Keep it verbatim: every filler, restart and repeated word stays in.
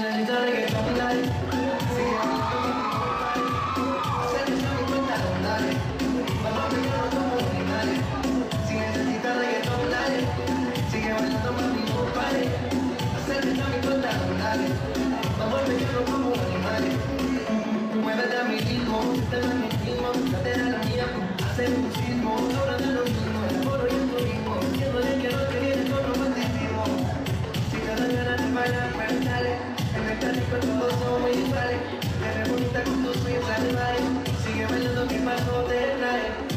necesita reggaetón, dale. Sigue bailando, hacer esa mi cuenta, dale. Vamos a pegarnos como animales. Si necesitas reggaetón, dale. Sigue bailando, mami, no pare. Hacer esa mi cuenta, dale. Vamos a pegarnos como animales. Muévete a mi ritmo, te magnetismo, date a la mía, hacer un sismo, ahora de lo mismo, el oro y el turismo, diciéndole que no te vienes con romanticismo. Si te dan ganas de bailar, pues dale, en el clásico todos somos iguales, te ves bonita con tus sueños animales, sigue bailando que paso te trae.